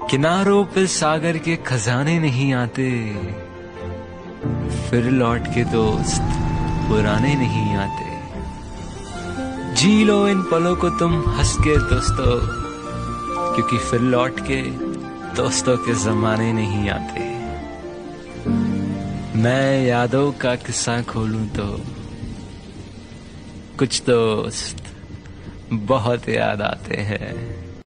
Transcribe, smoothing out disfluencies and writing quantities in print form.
किनारों पे सागर के खजाने नहीं आते, फिर लौट के दोस्त पुराने नहीं आते। जी लो इन पलों को तुम हंस के दोस्तों, क्योंकि फिर लौट के दोस्तों के जमाने नहीं आते। मैं यादों का किस्सा खोलूं तो कुछ दोस्त बहुत याद आते हैं।